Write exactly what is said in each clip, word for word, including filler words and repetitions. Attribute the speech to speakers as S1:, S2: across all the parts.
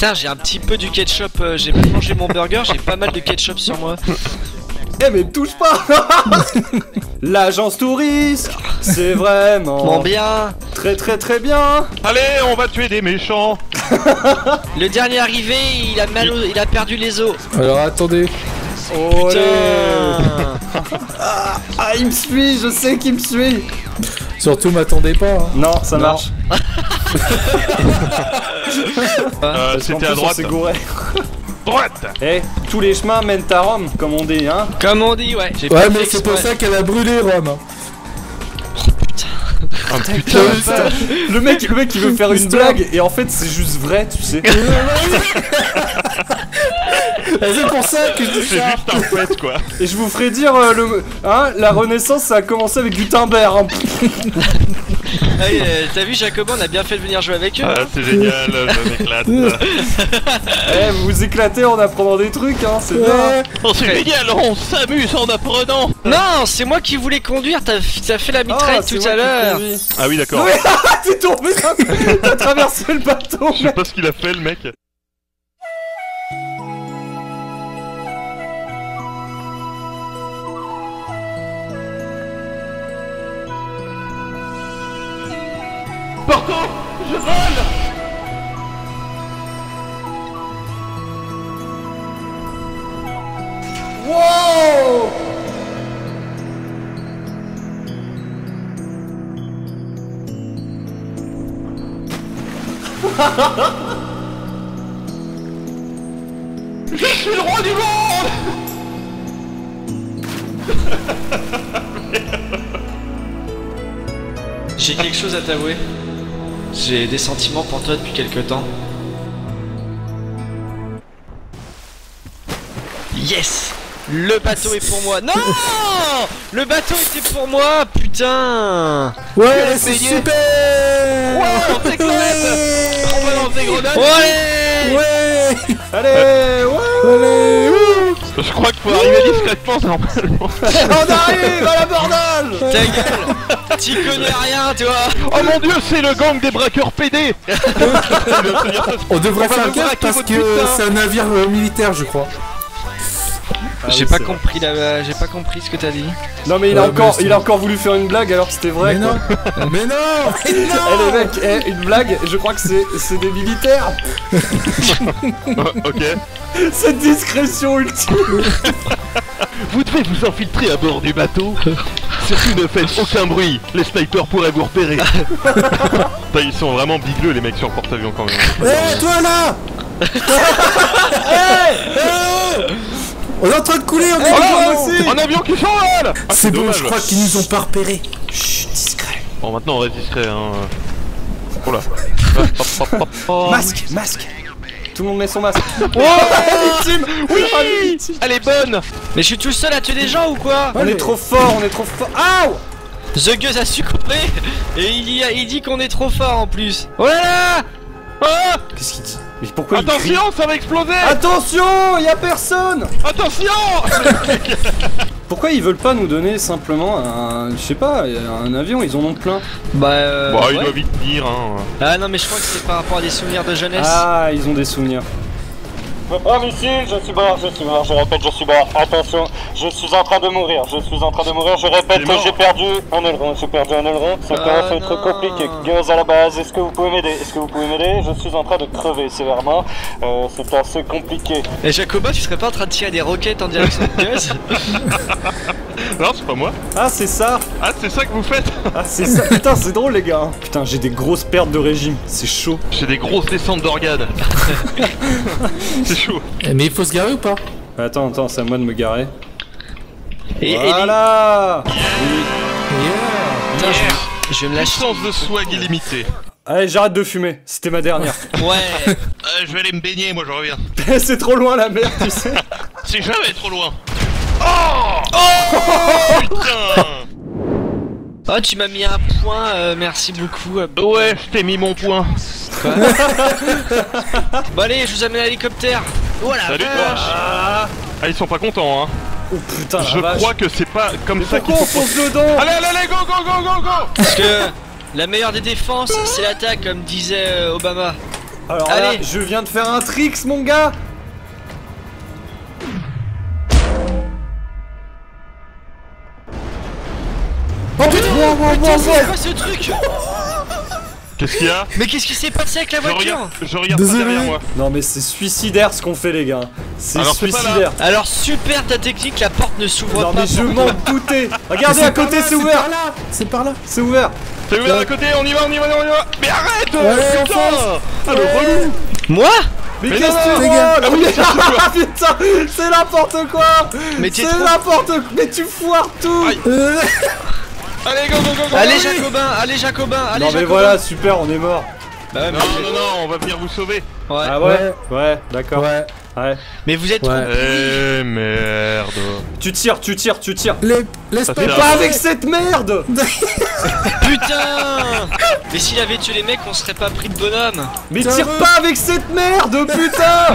S1: Putain, j'ai un petit peu du ketchup, euh, j'ai pas mangé mon burger, j'ai pas mal de ketchup sur moi.
S2: Eh mais me touche pas. L'agence touriste, c'est vraiment
S1: Bon bien.
S2: très très très bien.
S3: Allez, on va tuer des méchants.
S1: Le dernier arrivé, il a mal, au- il a perdu les os.
S4: Alors attendez.
S2: Olé.
S1: Putain.
S2: ah, ah, il me suit, je sais qu'il me suit.
S4: Surtout m'attendez pas. Hein.
S2: Non, ça
S4: Non.
S2: marche.
S3: Euh, C'était à droite.
S2: C'est gouré.
S3: Droite.
S2: Eh, tous les chemins mènent à Rome, comme on dit, hein.
S1: Comme on dit, ouais. J'ai
S4: Ouais,
S1: pas
S4: mais
S1: fait
S4: c'est pour
S1: exprès.
S4: ça qu'elle a brûlé Rome.
S3: Ah putain.
S2: Le mec, le mec, il veut faire une blague et en fait, c'est juste vrai, tu sais.
S4: Et c'est pour ça que je dis
S3: C'est
S4: ça.
S3: juste un fait quoi.
S2: Et je vous ferai dire, euh, le, hein, la Renaissance, ça a commencé avec du timber. Hein.
S1: Ah oui, euh, t'as vu Jacobo, on a bien fait de venir jouer avec eux.
S3: Ah, c'est génial, je m'éclate.
S2: Eh, vous vous éclatez en apprenant des trucs, hein, c'est bien.
S4: Ouais.
S3: Oh, c'est génial, on s'amuse en apprenant.
S1: Non, c'est moi qui voulais conduire, t'as t'as fait la mitraille
S2: Ah, c'est
S1: tout
S2: moi
S1: à
S2: qui
S1: l'heure.
S2: conduis.
S3: Ah oui, d'accord.
S2: Ouais, t'es tombé, t'as traversé le bateau.
S3: Je sais pas ce qu'il a fait, le mec. Porto, je vole.
S2: Wow.
S3: Je suis le roi du monde.
S1: J'ai quelque chose à t'avouer. J'ai des sentiments pour toi depuis quelque temps. Yes! Le bateau est pour moi. Non! Le bateau était pour moi, putain!
S4: Ouais, c'est
S1: baigné.
S4: super.
S3: Ouais, on s'éclate. On balance des grenades.
S1: Ouais!
S4: Ouais.
S2: Allez, ouais.
S4: Allez. Ouh.
S3: Je crois qu'il faut arriver discrètement, normalement.
S2: On arrive à l'abordage.
S1: Ta gueule! T'y connais rien, toi!
S3: Oh mon dieu, c'est le gang des braqueurs P D.
S4: On devrait
S3: On va
S4: faire
S3: nous
S4: gaffe
S3: braquer
S4: parce
S3: votre
S4: que
S3: putain.
S4: c'est un navire euh, militaire, je crois.
S2: Ah
S1: J'ai
S2: oui,
S1: pas
S2: c'est
S1: compris la... j'ai pas compris ce que t'as dit.
S2: Non mais il a
S4: Ouais,
S2: encore,
S4: mais c'est-
S2: il a encore voulu faire une blague alors que c'était vrai.
S4: Mais
S2: quoi.
S4: non. Mais non. Mais
S2: Eh les
S4: non.
S2: mecs, eh, une blague, je crois que c'est c'est des militaires.
S3: Ok.
S2: Cette discrétion ultime.
S3: Vous devez vous infiltrer à bord du bateau. Surtout ne faites aucun bruit, les snipers pourraient vous repérer. Putain, ils sont vraiment bigleux les mecs sur le porte-avions quand même.
S4: Eh, toi là. Hey. On est en train de couler, on est
S2: Oh,
S4: dedans.
S2: moi aussi.
S3: Un avion qui s'envole. Ah,
S4: C'est bon,
S3: dommage.
S4: je crois qu'ils nous ont pas repérés. Chut, discret.
S3: Bon, maintenant on reste discret, hein. Oh là. Oh.
S2: Masque, masque. Tout le monde met son masque.
S3: Oh,
S2: Victime.
S3: oui.
S2: Ah, les victimes.
S3: Elle est bonne.
S1: Mais je suis tout seul à tuer des gens ou quoi?
S2: On est trop fort, on est trop fort. Aouh.
S1: The Gus a succombé et il, y a, il dit qu'on est trop fort en plus. Oh là là! Oh!
S2: Qu'est-ce qu'il dit? Mais pourquoi il crie?
S3: Attention, ça va exploser.
S2: Attention, y a personne.
S3: Attention.
S2: Pourquoi ils veulent pas nous donner simplement un, je sais pas, un avion? Ils en ont plein.
S1: Bah euh,
S3: Bon, il
S1: ouais.
S3: doit vite dire, hein.
S1: Ah non mais je crois que c'est par rapport à des souvenirs de jeunesse.
S2: Ah, ils ont des souvenirs.
S5: Bravo ici, je suis mort, je suis mort, je répète, je suis mort. Attention, je suis en train de mourir, je suis en train de mourir, je répète,
S3: T'es mort.
S5: j'ai perdu un aileron, j'ai perdu un aileron. Ça
S1: Ah,
S5: commence à être
S1: non.
S5: compliqué. Gaz à la base, est-ce que vous pouvez m'aider? Est-ce que vous pouvez m'aider? Je suis en train de crever sévèrement. Euh, c'est assez compliqué.
S1: Et Jacoba, tu serais pas en train de tirer des roquettes en direction de Gus?
S3: Non, c'est pas moi.
S2: Ah, c'est ça.
S3: Ah, c'est ça que vous faites.
S2: Ah, c'est ça. Putain, c'est drôle, les gars. Putain, j'ai des grosses pertes de régime. C'est chaud.
S3: J'ai des grosses descentes d'organes. C'est chaud.
S4: Eh, mais il faut se garer ou pas?
S2: Attends, attends, c'est à moi de me garer.
S1: Et, et
S2: Voilà.
S4: Yeah.
S1: putain, je, je vais me lâcher.
S3: Puissance de swag illimitée.
S2: Allez, j'arrête de fumer. C'était ma dernière.
S1: Ouais.
S3: Euh, je vais aller me baigner, moi je reviens.
S2: C'est trop loin la mer, tu sais.
S3: C'est jamais trop loin. Oh, oh putain.
S1: Oh, tu m'as mis un point, euh, merci beaucoup. euh,
S3: Ouais, je t'ai mis mon point.
S1: Quoi? Bon allez, je vous amène à l'hélicoptère. Voilà.
S3: Salut toi. Ah, ils sont pas contents, hein.
S2: Oh putain, la
S3: Je
S2: vache.
S3: crois que c'est pas comme
S2: Mais
S3: ça qu'il
S2: pourquoi on
S3: faut...
S2: fonce dedans?
S3: Allez, allez, allez, go, go, go, go, go.
S1: Parce que la meilleure des défenses, c'est l'attaque, comme disait euh, Obama.
S2: Alors là,
S1: Allez.
S2: je viens de faire un tricks, mon gars.
S4: Oh putain!
S1: Putain, c'est quoi ce truc?
S3: Qu'est-ce qu'il y a?
S1: Mais qu'est-ce qui s'est passé avec la
S3: Je
S1: voiture?
S3: regarde, je regarde pas
S4: Désolé.
S3: derrière moi.
S2: Non mais c'est suicidaire ce qu'on fait les gars. C'est
S3: Alors, c'est pas
S2: suicidaire.
S1: Alors super ta technique, la porte ne s'ouvre
S2: Non
S1: pas.
S2: mais je
S1: pourquoi?
S2: m'en doutais. Regardez à
S4: par
S2: côté
S4: là,
S2: c'est ouvert.
S4: par là. C'est par là.
S2: C'est ouvert.
S3: C'est ouvert à côté, on y va, on y va, on y va. Mais arrête!
S4: Ouais, on
S3: putain.
S4: fonce.
S3: Ah le relou!
S1: Moi?
S2: Mais,
S3: Mais
S2: qu'est-ce
S3: non,
S2: que tu
S4: les gars.
S2: Ah oui, ah, putain, c'est n'importe quoi.
S1: Mais t'es
S2: C'est
S1: trop-
S2: n'importe quoi. Mais tu foires tout.
S3: Aïe.
S4: Euh,
S3: Allez, go, go, go, go!
S1: Allez
S3: go.
S1: Jacobin, allez Jacobin, allez
S2: Non mais
S1: Jacobin.
S2: voilà, super, on est mort.
S1: Bah ouais, mais,
S3: Non, non, non, on va venir vous sauver.
S1: ouais.
S2: Ah ouais. Ouais, d'accord.
S4: Ouais.
S2: Ouais.
S1: Mais vous êtes
S4: Ouais.
S1: trop...
S3: Eh merde.
S2: Tu tires, tu tires, tu tires.
S4: Les... Laisse
S3: Ça
S4: pas.
S3: fait
S2: Mais
S3: là.
S2: pas avec cette merde.
S1: Putain. Mais s'il avait tué les mecs, on serait pas pris de bonhomme.
S2: Mais
S4: Tiens,
S2: tire
S4: re-
S2: pas avec cette merde, putain.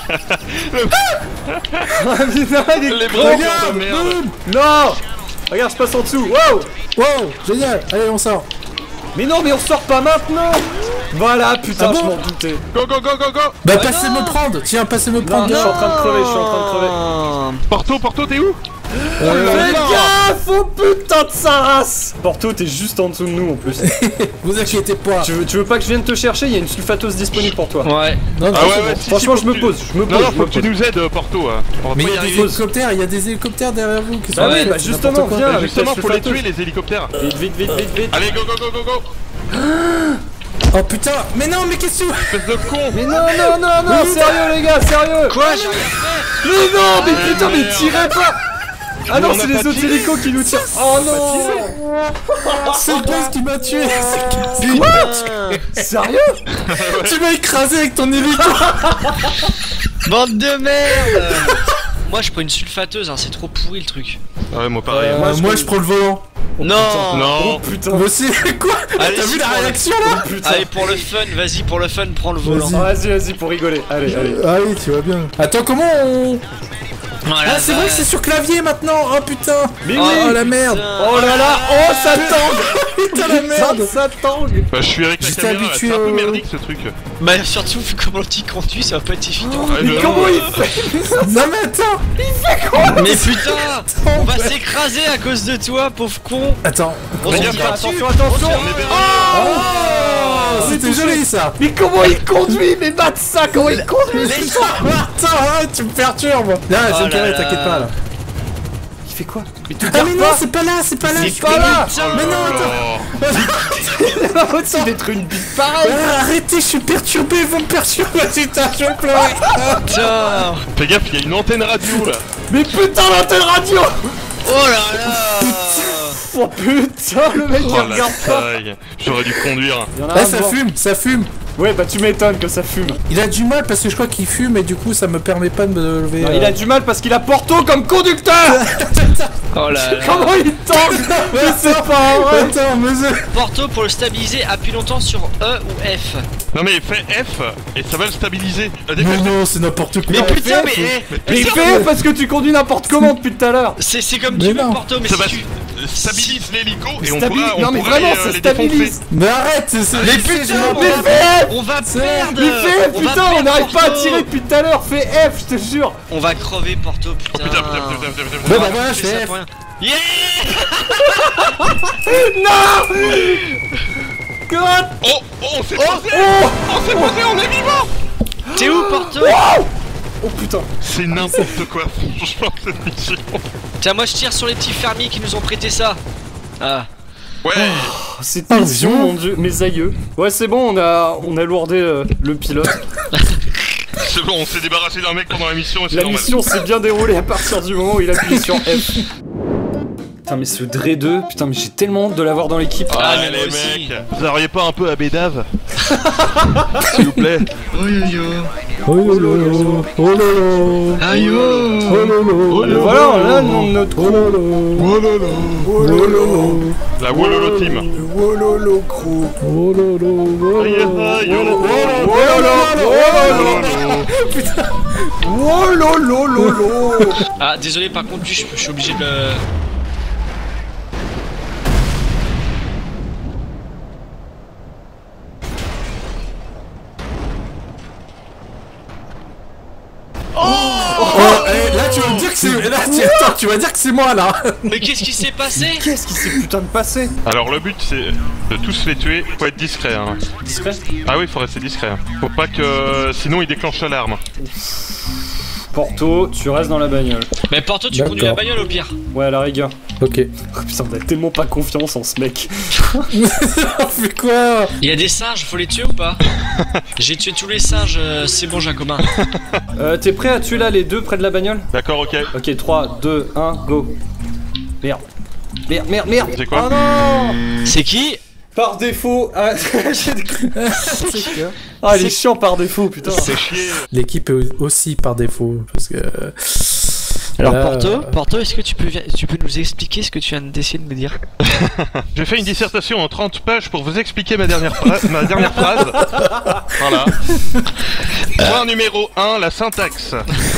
S2: Ah, putain, il est
S3: Les
S2: con.
S3: bras
S4: Regarde,
S3: de merde.
S4: boum.
S2: Non. Regarde, je passe en dessous. Wow.
S4: Wow, génial. Allez, on sort.
S2: Mais non, mais on sort pas maintenant. Voilà, putain,
S4: Ah bon
S2: je m'en doutais.
S3: Go, go, go, go, go!
S4: Bah,
S1: Ah
S4: passez
S1: non.
S4: me prendre. Tiens, passez me
S2: Non,
S4: prendre.
S2: je suis en
S4: dehors.
S2: train de crever, je suis en train de crever.
S1: crever.
S3: Porto, Porto, t'es où?
S4: Euh,
S2: Fais gaffe, oh putain de sa race. Porto, t'es juste en dessous de nous en plus.
S4: Vous inquiétez pas.
S2: tu, veux, tu veux pas que je vienne te chercher? Il y a une sulfateuse disponible pour toi.
S1: Ouais.
S4: Non, non,
S3: Ah
S4: c'est
S3: ouais,
S4: bon.
S3: ouais, si,
S2: Franchement,
S3: si,
S2: je me
S3: faut que
S2: pose,
S3: tu-
S2: je me
S3: Non,
S2: pose,
S3: non,
S2: je
S3: faut
S2: me
S3: que tu
S2: pose.
S3: nous aides, Porto. hein. On va
S4: Mais
S3: pas
S4: il
S3: y
S4: y a des
S3: arriver.
S4: hélicoptères, il y a des hélicoptères derrière vous qui sont
S2: Ah oui,
S4: arrivés,
S2: bah
S4: c'est
S2: justement,
S4: n'importe quoi.
S2: viens.
S3: Bah,
S2: avec
S3: justement,
S2: la
S3: faut les
S2: sulfateuse.
S3: tuer, les hélicoptères.
S2: Vite, vite, vite, vite, vite.
S3: Allez, go, go, go, go, go!
S4: Oh putain, mais non, mais qu'est-ce que tu
S3: Espèce de con!
S2: Mais non, non, non, non,
S4: Oui,
S2: sérieux les gars, sérieux.
S1: Quoi, j'ai rien fait?
S2: Mais non, mais
S3: Ah,
S2: putain, mais
S3: merde.
S2: tirez pas. Ah non,
S3: Mais on
S2: c'est
S3: a
S2: les
S3: pas
S2: autres
S3: tiré.
S2: hélicos qui nous tirent. Oh non.
S4: C'est le boss qui m'a tué. C'est
S1: Putain.
S2: Sérieux?
S4: Tu m'as écrasé avec ton hélico.
S1: Bande de merde. Moi je prends une sulfateuse, hein, c'est trop pourri le truc.
S3: Ouais, moi pareil.
S2: Euh,
S4: Moi,
S2: je
S4: moi
S2: peux-
S4: je prends le volant.
S1: Non.
S2: Oh
S3: Non!
S2: putain.
S4: Moi aussi. Quoi?
S1: Allez,
S4: T'as
S1: si,
S4: vu la
S1: pour le-
S4: réaction là?
S2: Putain.
S1: Allez pour le fun, vas-y pour le fun, prends le volant.
S4: Vas-y.
S2: Vas-y, vas-y, pour rigoler. Allez, allez.
S4: Ah oui, tu vois bien. Attends, comment on.
S1: Voilà,
S4: Ah, c'est vrai que c'est sur clavier maintenant. Oh putain.
S2: Mais
S1: Oh,
S2: oui.
S4: Oh la merde.
S2: Oh là là. Oh, ça tangue.
S4: Putain la merde.
S2: Ça tangue.
S3: Bah, je suis avec la
S4: J'étais
S3: caméra,
S4: habitué
S3: c'est un peu
S4: au-
S3: merdique ce truc.
S1: Bah surtout vu comment tu conduis, ça va pas être évident.
S3: Ouais,
S2: Mais
S3: je-
S2: comment il fait?
S4: Non mais attends.
S1: Mais putain, on va s'écraser à cause de toi, pauvre con.
S4: Attends.
S1: On
S3: Fais
S1: s'en
S3: gaffe,
S1: tire
S3: attention,
S1: dessus.
S2: attention.
S3: On est berné.
S4: Oh, c'était joli ça.
S2: Mais comment il conduit? Mais bat ça, comment il conduit?
S1: Laisse-
S4: Attends, arrête, tu me perturbes. Là, je
S1: Oh
S4: vais me
S1: là
S4: calmer,
S1: là.
S4: t'inquiète pas là.
S2: Il fait quoi? Mais tu
S4: Ah mais non,
S2: pas.
S4: c'est pas là, c'est pas là.
S1: Mais
S4: je-
S2: pas là.
S1: putain.
S4: Mais non,
S3: Oh.
S2: C'est pas possible d'être une bite pareille.
S4: Ah, arrêtez, je suis perturbé, vous me perturbez, putain, je vais pleurer.
S1: Putain.
S3: Fais gaffe, il y a une antenne radio là.
S2: Mais putain, l'antenne radio.
S1: Oh là là.
S2: Oh putain, le mec il
S3: Oh la
S2: regarde pas.
S3: taille. J'aurais dû conduire.
S2: Il y en a
S4: Ah,
S2: un
S4: ça
S2: devant.
S4: fume, ça fume.
S2: Ouais, bah tu m'étonnes que ça fume.
S4: Il a du mal parce que je crois qu'il fume et du coup ça me permet pas de me lever.
S2: Non,
S4: euh.
S2: il a du mal parce qu'il a Porto comme conducteur.
S1: Oh là là.
S2: Comment il tangue? Mais c'est pas vrai.
S4: Attends, mesure.
S1: Porto pour le stabiliser, appuie longtemps sur E ou F.
S3: Non mais fais F et ça va le stabiliser. Euh,
S4: Non,
S3: dépêche-
S4: non, c'est n'importe quoi.
S1: Mais putain, mais
S2: Mais
S1: eh,
S2: il
S1: putain,
S2: fait parce que tu conduis n'importe comment depuis tout à l'heure.
S1: c'est c'est comme
S4: Mais
S1: tu veux
S4: non.
S1: Porto, mais
S3: Ça
S1: si
S3: va
S1: tu...
S3: stabilise l'hélico et on
S2: Stabilise-
S3: pourra, on
S2: non mais
S3: pourra
S2: vraiment,
S3: les, euh,
S2: ça
S3: les défoncer.
S2: stabilise.
S4: Mais arrête, c'est.
S1: Mais
S4: c'est-
S1: putain,
S4: j'ai
S1: on
S4: pas-
S2: Mais
S1: va,
S2: fais F.
S1: on va
S4: C'est-
S1: perdre.
S2: Mais fais F,
S1: On va
S2: putain, on
S1: perdre,
S2: n'arrive pas à
S1: Porto.
S2: tirer depuis tout à l'heure. Fais F, je te jure.
S1: On va crever Porto, putain.
S3: Oh putain, putain, putain, putain, putain,
S4: Bon
S3: putain.
S4: bah voilà, je
S1: Fais ça
S4: fais F.
S1: pour rien. Yeah.
S2: Non. God.
S3: Oh, oh, on s'est posé.
S2: Oh.
S3: On s'est posé, on est vivant.
S1: T'es où Porto?
S2: Oh putain.
S3: C'est n'importe quoi, franchement, cette mission.
S1: Tiens, moi je tire sur les petits fermiers qui nous ont prêté ça. Ah.
S3: Ouais,
S2: Oh, cette
S4: Oh,
S2: mission,
S4: vieux.
S2: mon dieu, mes aïeux. Ouais, c'est bon, on a, on a lourdé euh, le pilote.
S3: c'est bon, on s'est débarrassé d'un mec pendant la mission et c'est
S2: La
S3: normal.
S2: mission s'est bien déroulée à partir du moment où il appuie sur F. Putain, mais ce Dre deux, putain, mais j'ai tellement honte de l'avoir dans l'équipe.
S3: Ah,
S1: Ah, mais
S3: les
S1: moi aussi.
S3: mecs, vous auriez pas un peu à bédave s'il vous plaît.
S4: Oh lolo, oh lolo,
S1: Aïe oh.
S4: oh lolo,
S2: Et voilà, on a le nom de notre
S4: oh
S2: crew.
S4: lolo, oh lolo, oh lolo,
S3: La Wololo Team.
S2: Wololo crew.
S4: oh lolo,
S3: Aïe, aïe, oh,
S2: Wololo, lolo.
S1: Ah, désolé, par contre, je, je suis obligé de le...
S4: mais là, tu, attends, tu vas dire que c'est moi là.
S1: Mais qu'est-ce qui s'est passé?
S2: Qu'est-ce qui s'est putain de passé?
S3: Alors le but c'est de tous les tuer, faut être discret hein.
S2: Discret?
S3: Ah oui, faut rester discret hein. Faut pas que... sinon il déclenche l'alarme.
S2: Porto, tu restes dans la bagnole.
S1: Mais Porto, tu conduis la
S4: D'accord.
S1: bagnole au pire.
S2: Ouais, à la rigueur.
S4: Ok.
S2: Oh, putain, on a tellement pas confiance en ce mec.
S4: On fait quoi?
S1: Il y a des singes, faut les tuer ou pas? J'ai tué tous les singes, euh, c'est bon Jacobin.
S2: Euh, t'es prêt à tuer là les deux près de la bagnole?
S3: D'accord, ok.
S2: Ok, trois, deux, un, go. Merde. Merde, merde, merde.
S3: C'est quoi?
S2: Oh non!
S1: C'est qui?
S2: Par défaut. Ah, j'ai des-
S4: C'est quoi?
S2: ah, il est chiant par défaut, putain.
S3: C'est chier.
S4: L'équipe est aussi par défaut parce que.
S1: Alors
S4: Là,
S1: Porto,
S4: euh,
S1: Porto, est-ce que tu peux, tu peux nous expliquer ce que tu viens d'essayer de me dire?
S3: J'ai fait une dissertation en trente pages pour vous expliquer ma dernière, phra- ma dernière phrase. Voilà. Point numéro un, la syntaxe.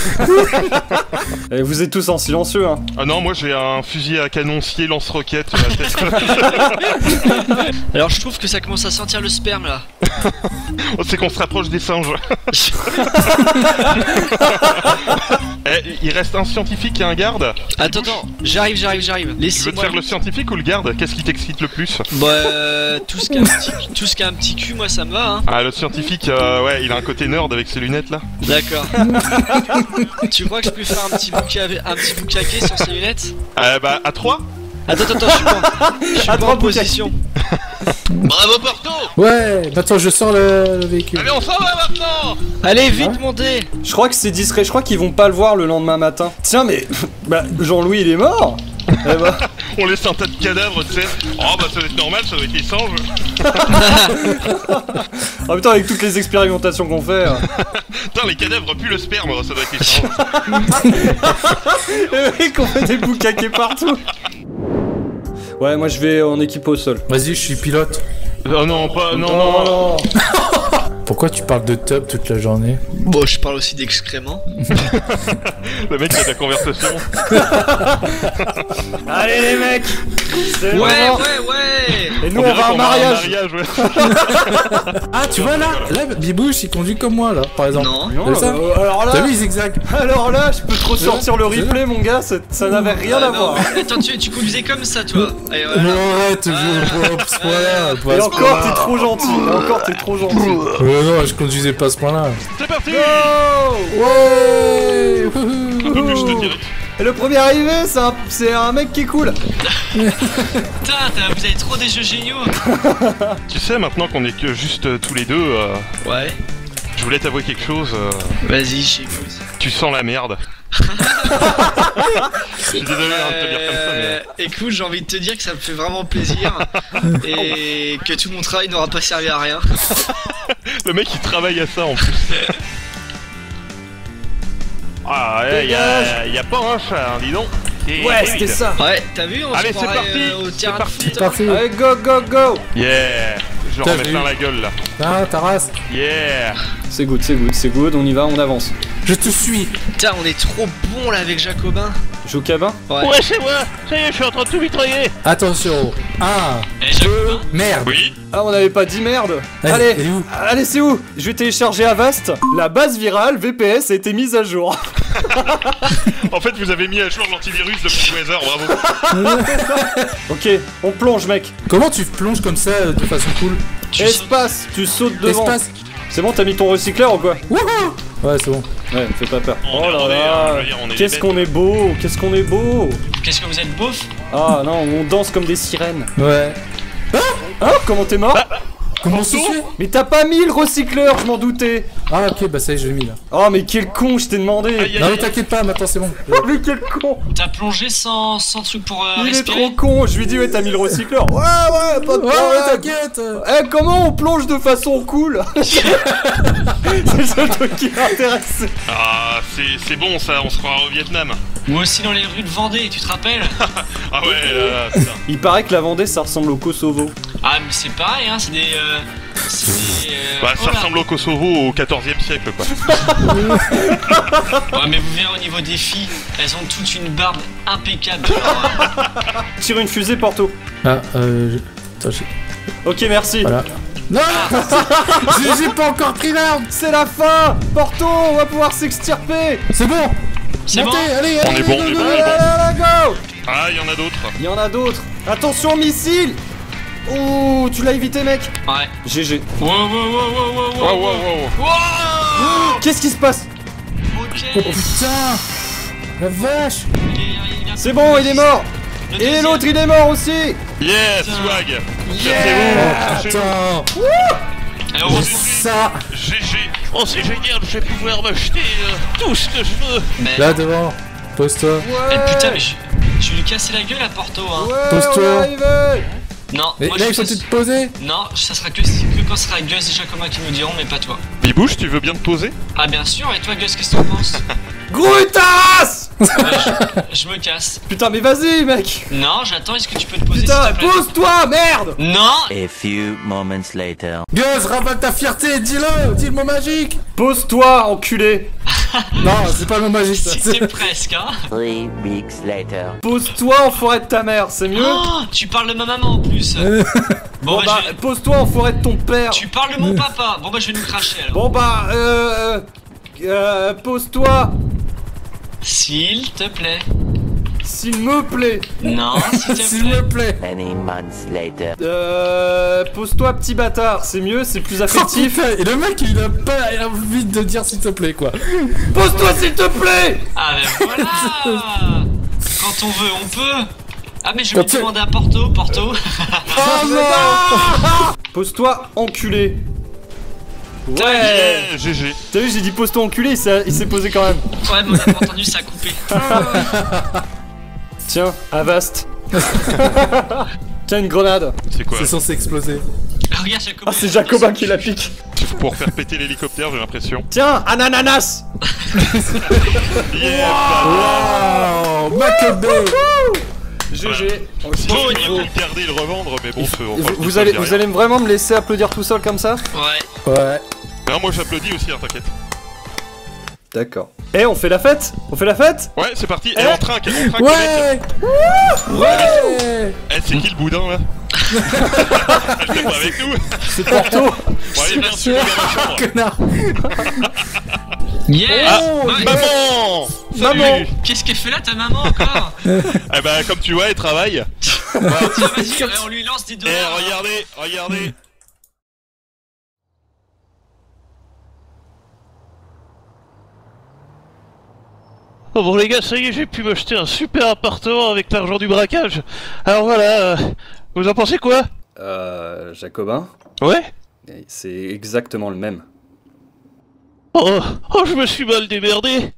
S2: Et vous êtes tous en silencieux, hein.
S3: Ah non, moi j'ai un fusil à canoncier lance-roquette sur la tête.
S1: Alors je trouve que ça commence à sentir le sperme là.
S3: Oh, c'est qu'on se rapproche des singes. Eh, il reste un scientifique et un garde.
S1: Attends, attends, j'arrive, j'arrive, j'arrive.
S3: Tu veux te
S1: Laissez-moi.
S3: faire le scientifique ou le garde? Qu'est-ce qui t'excite le plus?
S1: Bah, euh, tout ce qui a un petit, tout ce qui a un petit cul, moi ça me va, hein.
S3: Ah, le scientifique, euh, ouais, il a un côté nerd avec ses lunettes là.
S1: D'accord. Tu crois que je peux faire un petit bouquet, un petit boucaquet sur ces lunettes?
S3: Euh, bah, à trois.
S1: Attends, attends, attends, je suis pas, je suis
S2: À
S1: pas
S2: trois
S1: en position. Bravo Porto.
S4: Ouais, attends, je sors le, le véhicule.
S3: Allez, on s'en va maintenant.
S1: Allez, vite, montez.
S2: Je crois que c'est discret, je crois qu'ils vont pas le voir le lendemain matin. Tiens, mais. Bah, Jean-Louis, il est mort. Eh bah.
S3: On laisse un tas de cadavres, tu sais. Oh, bah, ça doit être normal, ça doit être les singes.
S2: En même temps, avec toutes les expérimentations qu'on fait. hein.
S3: Putain, les cadavres puent le sperme, ça doit être les singes.
S2: Les mecs, on fait des boucaquets partout. Ouais, moi je vais en équipe au sol.
S4: Vas-y, je suis pilote.
S3: Oh non, pas, non, non.
S2: non.
S4: Pourquoi tu parles de tub toute la journée?
S1: Bon, je parle aussi d'excréments.
S3: Le mec, il a de la conversation.
S2: Allez les mecs. C'est le
S1: Ouais,
S2: moment.
S1: ouais, ouais.
S2: Et nous
S3: On
S2: on,
S3: dirait
S2: va à un
S3: qu'on
S2: mariage.
S3: mariage, ouais.
S4: Ah, tu vois là, là, Bibouche il conduit comme moi là, par exemple.
S1: Non.
S2: Non,
S4: C'est ça?
S2: euh, alors
S4: T'as
S2: là,
S4: vu, il zigzag?
S2: alors là, je peux te ressortir le
S4: C'est
S2: replay, mon gars. Ça, ça n'avait rien
S1: Ah,
S2: à
S1: non,
S2: voir.
S1: mais Attends, tu, tu conduisais comme ça, toi. Allez, voilà.
S4: Non, arrête, je pas à ce point-là. pas à
S2: Et
S4: ce
S2: encore,
S4: point-là.
S2: t'es trop gentil. Et encore, t'es trop gentil.
S4: Ouais, non, je conduisais pas à ce point-là.
S3: C'est parti.
S2: Oh.
S4: Ouais!
S3: Un peu plus, je te dirais.
S2: Et le premier arrivé, c'est un, c'est un mec qui est cool.
S1: Putain, t'as- vous avez trop des jeux géniaux.
S3: Tu sais, maintenant qu'on est que juste euh, tous les deux, euh,
S1: Ouais.
S3: je voulais t'avouer quelque chose. euh,
S1: Vas-y, j'écoute.
S3: tu sens la merde. Je suis désolé hein, de te dire comme ça, mais...
S1: Euh, écoute, j'ai envie de te dire que ça me fait vraiment plaisir et que tout mon travail n'aura pas servi à rien.
S3: Le mec il travaille à ça en plus. Ah ouais, y'a y a pas un chat, hein, dis donc. C'est
S2: Ouais,
S3: David.
S2: c'était ça.
S1: Ouais, t'as vu, on
S3: Allez,
S1: se
S3: c'est
S1: croirait,
S3: parti,
S1: euh, au
S3: c'est
S1: terrain
S3: parti.
S1: de foot.
S4: C'est parti.
S2: Allez, go, go, go.
S3: Yeah. Je
S4: Putain,
S3: remets
S4: j'ai
S3: plein
S4: eu-
S3: la gueule là.
S4: Ah, ta race.
S3: Yeah.
S2: C'est good, c'est good, c'est good. On y va, on avance.
S4: Je te suis.
S1: Putain, on est trop bon là avec Jacobin.
S2: Joue au cabin.
S1: Ouais.
S3: c'est moi. Ça y est, je suis en train de tout mitrailler.
S4: Attention. Un,
S1: Eh, Jacobin.
S4: merde.
S3: Oui.
S2: Ah, on n'avait pas dit merde.
S4: Allez,
S2: Allez,
S4: elle est où?
S2: allez, c'est où? Je vais télécharger Avast. La base virale V P S a été mise à jour.
S3: En fait, vous avez mis à jour l'antivirus de Weather, bravo.
S2: Ok, on plonge, mec.
S4: Comment tu plonges comme ça euh, de façon cool?
S1: Tu sautes.
S2: Espace, tu sautes devant.
S4: Espace.
S2: C'est bon, t'as mis ton recycleur ou quoi?
S4: Wouhou. Ouais, c'est bon.
S2: Ouais, fais pas peur.
S3: On
S2: Oh
S3: est
S2: là
S3: rodés, hein,
S2: là,
S3: je veux dire, on est
S2: qu'est-ce
S3: des
S2: qu'on est beau, qu'est-ce qu'on est beau.
S1: Qu'est-ce que vous êtes beauf?
S2: Ah non, on danse comme des sirènes.
S4: Ouais.
S2: Hein? Comment t'es mort?
S4: Comment ça se fait?
S2: Mais t'as pas mis le recycleur, je m'en doutais.
S4: Ah, ok, bah ça y est, je l'ai mis là.
S2: Oh mais quel con, je t'ai demandé.
S3: Aïe, aïe,
S4: Non, mais
S3: aïe.
S4: t'inquiète pas, maintenant c'est bon.
S2: Oh mais quel con.
S1: T'as plongé sans, sans truc pour euh,
S2: Il est
S1: respirer?
S2: trop con, je lui dis ouais t'as mis le recycleur. Ouais ouais, pas de
S4: Ouais,
S2: problème.
S4: t'inquiète.
S2: Eh comment on plonge de façon cool? C'est le seul truc qui m'intéresse.
S3: Ah, c'est c'est bon ça, on se croira au Vietnam.
S1: Ou aussi dans les rues de Vendée, tu te rappelles?
S3: Ah ouais, là, là, putain.
S2: Il paraît que la Vendée ça ressemble au Kosovo.
S1: Ah mais c'est pareil, hein, c'est des... Euh, c'est des... Euh,
S3: Bah,
S1: oh
S3: ça
S1: là.
S3: ressemble au Kosovo au quatorzième siècle, quoi.
S1: Ouais mais vous verrez au niveau des filles, elles ont toute une barbe impeccable. Genre,
S2: Tire une fusée Porto.
S4: Ah, euh. je- Attends, j'ai-
S2: Ok merci.
S4: Voilà. Non. J'ai j'ai pas encore pris l'arme.
S2: C'est la fin. Porto, on va pouvoir s'extirper.
S4: C'est bon.
S1: C'est bon.
S4: Montez, allez,
S3: On
S4: allez,
S3: est bon, on est bon, on est bon.
S2: Allez, go!
S3: Ah, il y en a d'autres.
S2: Il y en a d'autres. Attention, missile! Ouh, tu l'as évité, mec.
S1: Ouais.
S2: G G.
S1: Wow, wow, wow, wow, wow,
S3: Wow, wow, wow.
S1: wow.
S2: Qu'est-ce qui se passe?
S1: Ok.
S4: Oh putain! La vache!
S1: Il est- il a-
S2: C'est bon, il est mort.
S1: Le
S2: Et
S1: deuxième.
S2: l'autre, il est mort aussi.
S3: Yes,
S1: Putain.
S3: swag.
S2: Yeah.
S3: Cherchez-vous, cherchez-vous.
S4: Attends!
S1: Et heureusement-
S4: Ça!
S3: G G. Oh, c'est génial, je vais pouvoir m'acheter euh, tout ce que je veux.
S1: Mais-
S4: Là devant! Pose-toi!
S2: Ouais.
S1: Eh, putain, mais je, je vais lui casser la gueule à Porto, hein.
S2: Ouais,
S4: Pose-toi.
S2: on est arrivé.
S1: Non,
S4: Mais
S1: moi
S4: là,
S1: je
S4: il faut
S1: fais-
S4: te poser!
S1: Non, ça sera que, que quand ce sera Gus et Jacobin qui nous diront, mais pas toi.
S3: Bibouche, tu veux bien te poser?
S1: Ah, bien sûr, et toi, Gus, qu'est-ce que t'en penses?
S2: Grutas.
S1: Ouais, je, je me casse.
S2: Putain, mais vas-y, mec.
S1: Non, j'attends, est-ce que tu peux te poser
S2: Putain,
S1: s'il te plaît?
S2: pose-toi, merde.
S1: Non.
S6: A few moments later.
S4: Gus, ravale ta fierté! Dis-le! Dis le mot magique!
S2: Pose-toi, enculé.
S4: Non, c'est pas le mot magique ça!
S1: C'était presque, hein.
S6: Three weeks later.
S2: Pose-toi, enfoiré de ta mère, c'est mieux.
S1: Oh, tu parles de ma maman en plus. Bon,
S2: Bon
S1: bah,
S2: bah,
S1: je vais-
S2: pose-toi, enfoiré de ton père.
S1: tu parles de mon papa. Bon, bah, je vais nous cracher alors.
S2: Bon bah, euh... euh, euh pose-toi,
S1: S'il te plaît.
S2: s'il me plaît.
S1: Non, s'il te
S4: S'il
S1: plaît.
S4: me plaît!
S6: Many months later.
S2: Euh... Pose-toi, petit bâtard, c'est mieux, c'est plus
S4: Oh,
S2: affectif.
S4: putain, et le mec il a pas envie de dire s'il te plaît quoi!
S2: Pose-toi, s'il te plaît.
S1: Ah, ben voilà. Quand on veut, on peut. Ah, mais je vais
S4: Quand tu-
S1: demander à Porto, Porto.
S2: Oh non. Pose-toi, enculé. Ouais.
S3: Yeah, G G.
S2: T'as vu, j'ai dit pose-toi, enculé, il s'est il s'est posé quand même.
S1: Ouais, mais on a pas entendu, ça a coupé.
S2: Tiens, Avast. Tiens, une grenade.
S3: C'est quoi?
S4: C'est censé exploser.
S1: Ah, regarde, Jacobin.
S2: Ah, c'est Jacobin qui la pique.
S3: Pour faire péter l'hélicoptère, j'ai l'impression.
S2: Tiens, un ananas.
S3: Yeah,
S4: Oh! Macabé!
S2: G G.
S3: Sinon, il faut le garder et le revendre, mais bon, c'est-
S2: Et
S3: enfin,
S2: vous,
S3: ça,
S2: vous
S3: ça
S2: allez,
S3: dit
S2: vous
S3: rien.
S2: allez vraiment me laisser applaudir tout seul comme ça?
S1: Ouais.
S4: Ouais.
S3: Non, moi j'applaudis aussi, hein, t'inquiète.
S2: D'accord. Eh, on fait la fête? On fait la fête?
S3: Ouais, c'est parti.
S2: Eh
S3: Et on trinque, on trinque,
S4: Ouais!
S3: le mec.
S4: Ouais!
S3: Eh, c'est qui le boudin là? Elle était pas avec nous?
S2: C'est Porto.
S3: Bon, allez, viens, tu regardes la chambre.
S4: Connard!
S1: Yes.
S3: Ah,
S1: Ouais.
S3: maman! Salut.
S2: Maman.
S1: Qu'est-ce qu'elle fait là, ta maman encore?
S3: Eh bah, comme tu vois, elle travaille.
S1: Tiens, vas-y, ouais, on lui lance des
S3: Eh,
S1: dollars.
S3: regardez, regardez. Oh bon les gars, ça y est, j'ai pu m'acheter un super appartement avec l'argent du braquage. Alors voilà, euh, vous en pensez quoi?
S2: Euh, Jacobin,
S3: Ouais?
S2: c'est exactement le même.
S3: Oh, oh, je me suis mal démerdé.